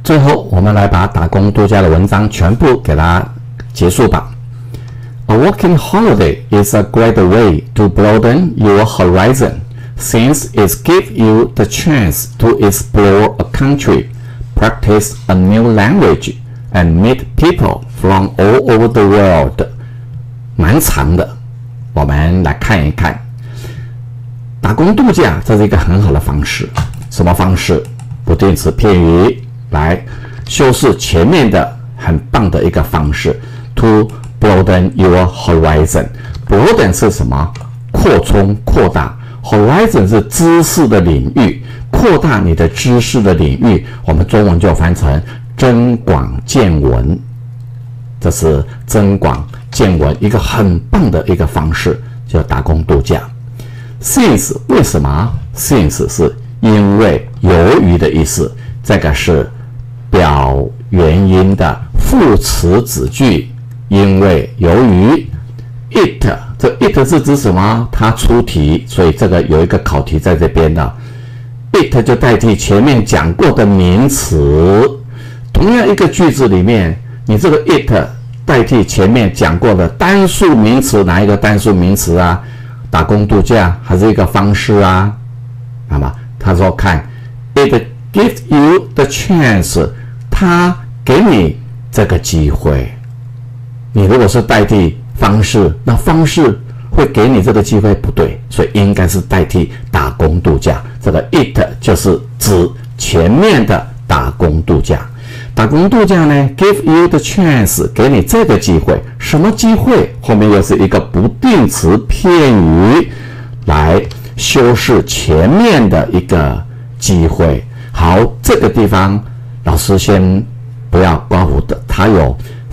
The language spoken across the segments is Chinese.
最后，我们来把打工度假的文章全部给它结束吧。A working holiday is a great way to broaden your horizon, since it gives you the chance to explore a country, practice a new language, and meet people from all over the world. 蛮长的，我们来看一看。打工度假这是一个很好的方式。什么方式？不定词片语来修饰前面的很棒的一个方式。To broaden your horizon. Broaden 是什么？扩充、扩大。Horizon 是知识的领域，扩大你的知识的领域，我们中文就翻成增广见闻。这是增广见闻一个很棒的一个方式，叫打工度假。Since 为什么 ？Since 是因为、由于的意思，这个是表原因的副词子句。因为、由于 ，it 这 it 是指什么？它出题，所以这个有一个考题在这边的。it 就代替前面讲过的名词。同样一个句子里面，你这个 it 代替前面讲过的单数名词，哪一个单数名词啊？打工度假还是一个方式啊？那么他说看 ，it gives you the chance， 它给你这个机会。你如果是代替方式，那方式会给你这个机会不对，所以应该是代替打工度假。这个 it 就是指前面的打工度假。打工度假呢 ，give you the chance， 给你这个机会。什么机会？后面又是一个不定词片语来修饰前面的一个机会。好，这个地方老师先不要刮胡的，它有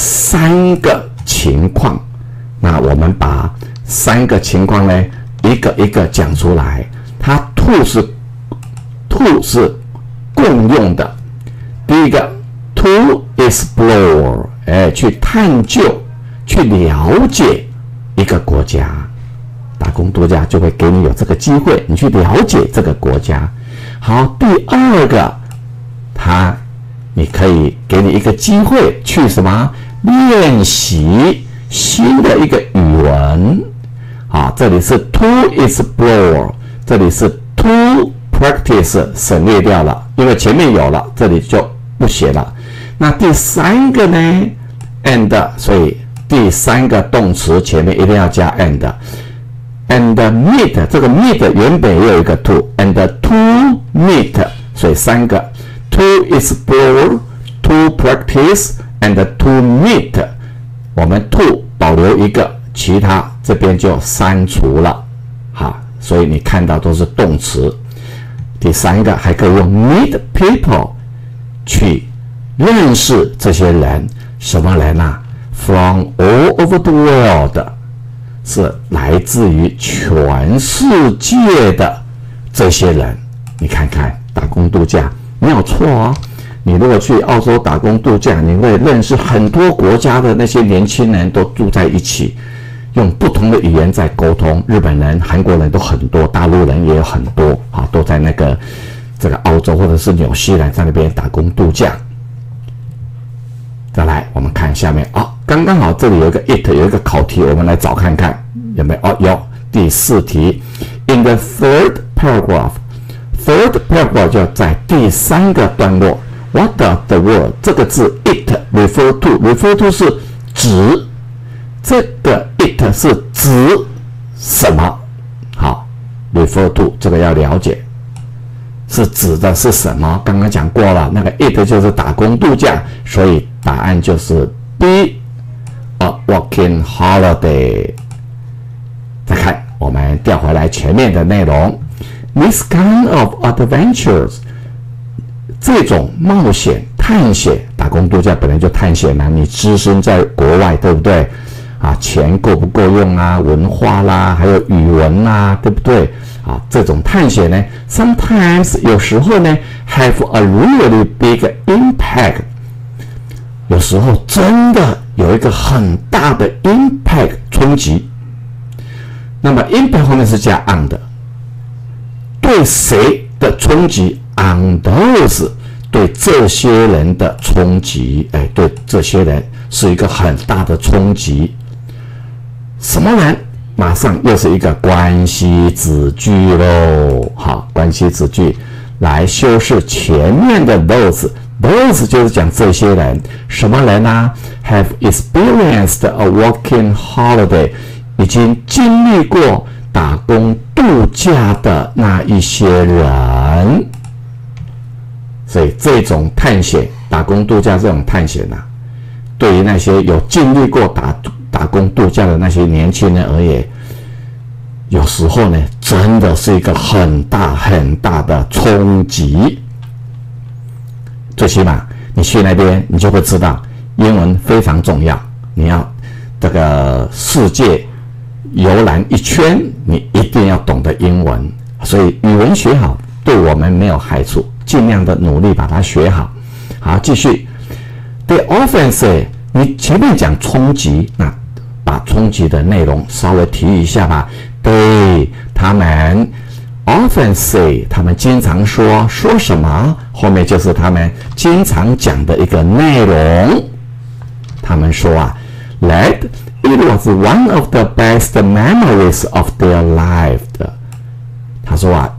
3个情况。那我们把3个情况呢，一个一个讲出来。它 to 是共用的。第一个 to explore， 去探究、去了解一个国家。打工度假就会给你有这个机会，你去了解这个国家。好，第二个，你可以给你一个机会去什么？练习新的一个语文。好，这里是 to explore， 这里是 to practice， 省略掉了，因为前面有了，这里就不写了。那第3个呢 ？and， 所以第3个动词前面一定要加 and。and meet， 这个 meet 原本也有一个 to，and to meet， 所以3个 to explore、to practice。and to meet， 我们 to 保留一个，其他这边就删除了。好，所以你看到都是动词。第3个还可以用 meet people 去认识这些人。什么人啊 ？From all over the world， 是来自于全世界的这些人。你看看打工度假没有错哦。你如果去澳洲打工度假，你会认识很多国家的那些年轻人都住在一起，用不同的语言在沟通。日本人、韩国人都很多，大陆人也有很多啊，都在这个澳洲或者是纽西兰在那边打工度假。再来，我们看下面啊，刚刚好这里有一个 it， 有一个考题，我们来找看看有没有哦，有第4题 ，in the third paragraph，third paragraph 就在第3个段落。What does the word 这个字 it refer to？refer to 是指，这个 it 是指什么？好 ，refer to 这个要了解，是指的是什么？刚刚讲过了，那个 it 就是打工度假，所以答案就是 be a working holiday。再看，我们调回来前面的内容 ，This kind of adventures。这种冒险、探险，打工度假本来就探险啦，你置身在国外，对不对？啊，钱够不够用啊？文化啦，还有语文啦，对不对？啊，这种探险呢 ，sometimes 有时候呢 ，have a really big impact， 有时候真的有一个很大的 impact 冲击。那么 impact 后面是加 on 的，对谁的冲击 ？on those 对这些人的冲击，对这些人是一个很大的冲击。什么人？马上又是一个关系子句咯。好，关系子句来修饰前面的 those 就是讲这些人。什么人呢？have experienced a working holiday， 已经经历过打工度假的那一些人。所以这种探险，打工度假这种探险啊，对于那些有经历过打工度假的那些年轻人而言，有时候呢，真的是一个很大很大的冲击。最起码你去那边，你就会知道英文非常重要。你要这个世界游览一圈，你一定要懂得英文。所以语文学好对我们没有害处，尽量的努力把它学好。好，继续。They often say， 你前面讲冲击，那把冲击的内容稍微提一下吧。对，他们 often say， 他们经常说什么？后面就是他们经常讲的一个内容。他们说啊 ，that it was one of the best memories of their life。他说啊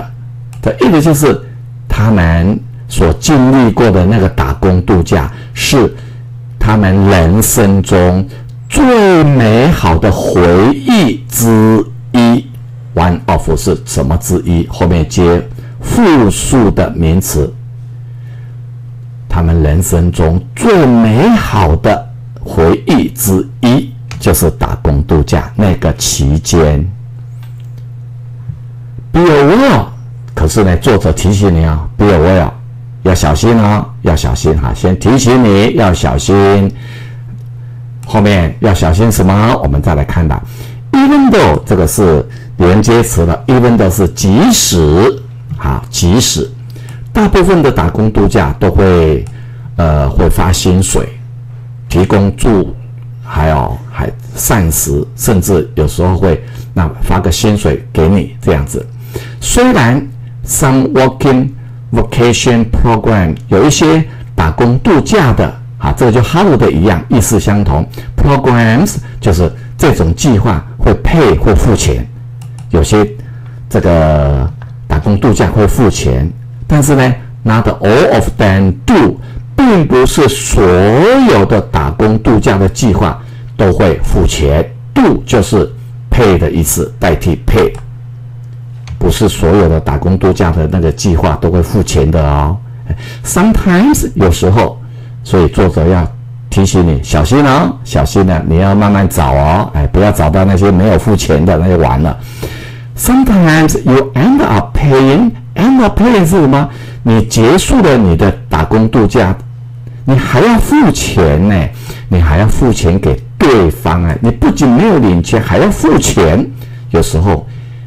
，it 就是他们所经历过的那个打工度假，是他们人生中最美好的回忆之一。One of 是什么之一？后面接复数的名词。他们人生中最美好的回忆之一，就是打工度假那个期间。Be aware， 可是呢，作者提醒你啊 ，Be aware， 要小心哦，要小心哈。先提醒你要小心，后面要小心什么？我们再来看吧。Even though 这个是连接词了 ，even though 是即使，好，即使大部分的打工度假都会发薪水，提供住，还膳食，甚至有时候会发个薪水给你这样子。虽然 some working vacation program 有一些打工度假的，这个就 holiday 一样，意思相同。programs 就是这种计划会会付钱，有些这个打工度假会付钱，但是呢 ，not all of them do， 并不是所有的打工度假的计划都会付钱。do 就是 pay 的意思，代替 pay。不是所有的打工度假的那个计划都会付钱的哦。Sometimes 有时候，所以作者要提醒你小心哦，小心了，你要慢慢找哦，不要找到那些没有付钱的，那就完了。Sometimes you end up paying，end up paying 是什么？你结束了你的打工度假，你还要付钱呢，你还要付钱给对方啊！你不仅没有领钱，还要付钱。有时候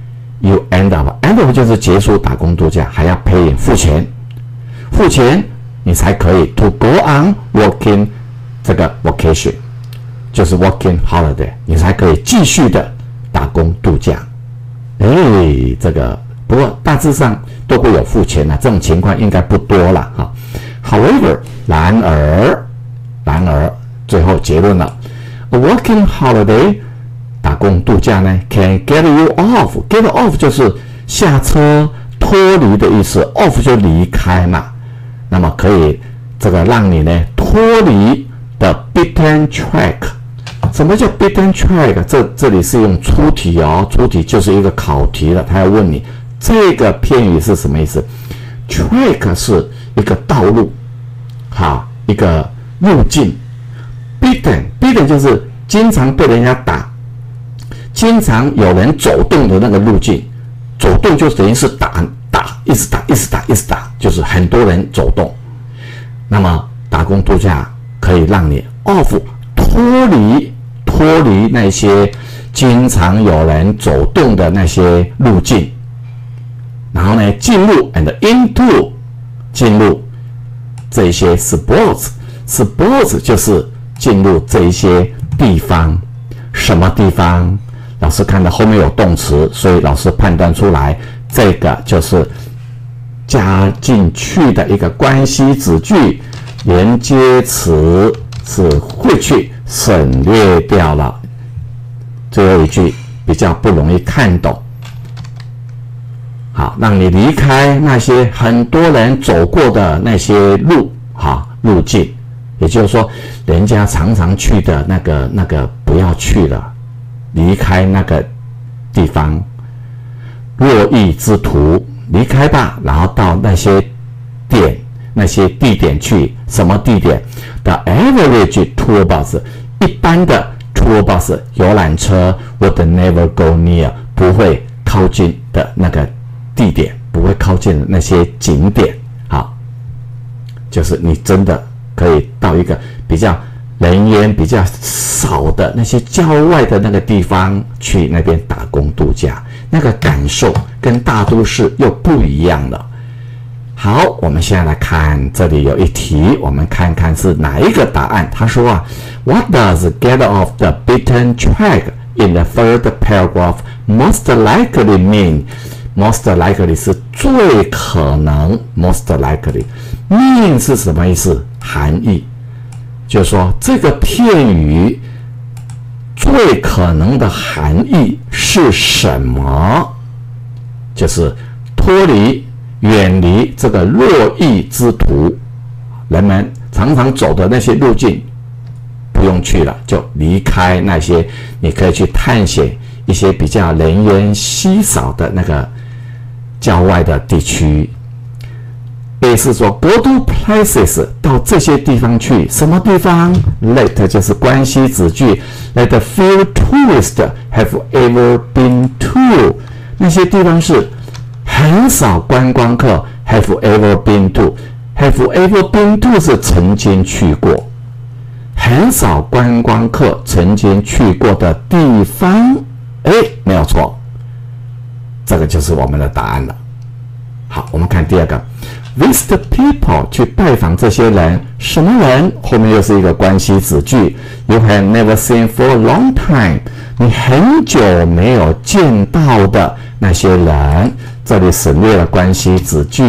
you end up 就是结束打工度假，还要 pay 付钱，付钱你才可以 to go on working 这个 vacation， 就是 working holiday， 你才可以继续的打工度假。这个不过大致上都会有付钱的，这种情况应该不多了哈。However， 然而，最后结论了 ，a working holiday 打工度假呢 ，can get you off。get off 就是下车脱离的意思 ，off 就离开嘛。那么可以这个让你呢脱离的 beaten track。什么叫 beaten track？ 这里是用出题哦，出题就是一个考题了，他要问你这个片语是什么意思 ？track 是一个道路，好，一个路径。beaten 就是经常被人家打，经常有人走动的那个路径。走动就等于是打，一直打，就是很多人走动。那么打工度假可以让你 off 脱离那些经常有人走动的那些路径，然后呢进入 and into 进入这一些 sports 就是进入这一些地方。什么地方？老师看到后面有动词，所以老师判断出来这个就是加进去的一个关系子句，连接词是会去省略掉了。最后一句比较不容易看懂，好，让你离开那些很多人走过的那些路径，也就是说，人家常常去的那个不要去了，离开那个地方。若易之徒，离开吧，然后到那些地点去。什么地点 ？The average tour bus， 一般的 tour bus 游览车 would never go near， 不会靠近的那个地点，不会靠近的那些景点。好，就是你真的可以到一个比较人烟比较少的那些郊外的那个地方去那边打工度假，那个感受跟大都市又不一样了。好，我们现在来看，这里有一题，我们看看是哪一个答案。他说What does get off the beaten track in the third paragraph most likely mean? Most likely 是最可能 ，most likely mean 是什么意思？含义就是说这个片语最可能的含义是什么？就是脱离。远离这个若易之途，人们常常走的那些路径，不用去了，就离开那些。你可以去探险一些比较人烟稀少的那个郊外的地区。A 是说 go to places， 到这些地方去。什么地方 ？Let 就是关系子句 ，Let few tourists have ever been to， 那些地方是。很少观光客 have ever been to， have ever been to 是曾经去过，很少观光客曾经去过的地方，没有错，这个就是我们的答案了。好，我们看第二个 ，visit people 去拜访这些人，什么人？后面又是一个关系子句 ，you have never seen for a long time， 你很久没有见到的那些人。这里省略了关系子句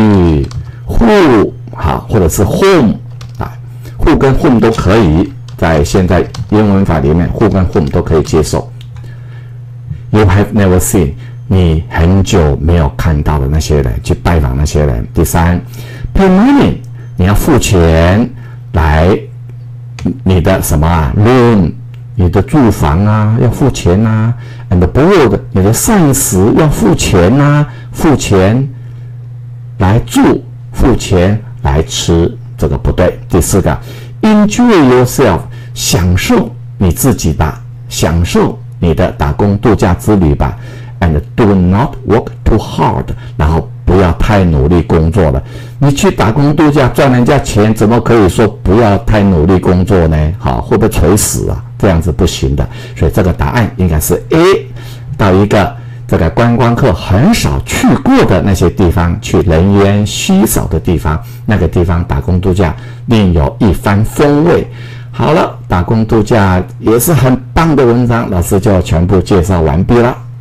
who 好，或者是 whom who 跟 whom 都可以，在现在英文法里面 who 跟 whom 都可以接受。You have never seen 你很久没有看到的那些人，去拜访那些人。第三 ，pay money 你要付钱来你的什么room。你的住房要付钱and board 你的膳食要付钱付钱来住，付钱来吃，这个不对。第四个 ，enjoy yourself 享受你自己吧，享受你的打工度假之旅吧 ，and do not work too hard 然后不要太努力工作了。你去打工度假赚人家钱，怎么可以说不要太努力工作呢？好，会不会垂死啊？这样子不行的，所以这个答案应该是 A， 到一个这个观光客很少去过的那些地方，去人烟稀少的地方，那个地方打工度假另有一番风味。好了，打工度假也是很棒的文章，老师就全部介绍完毕了。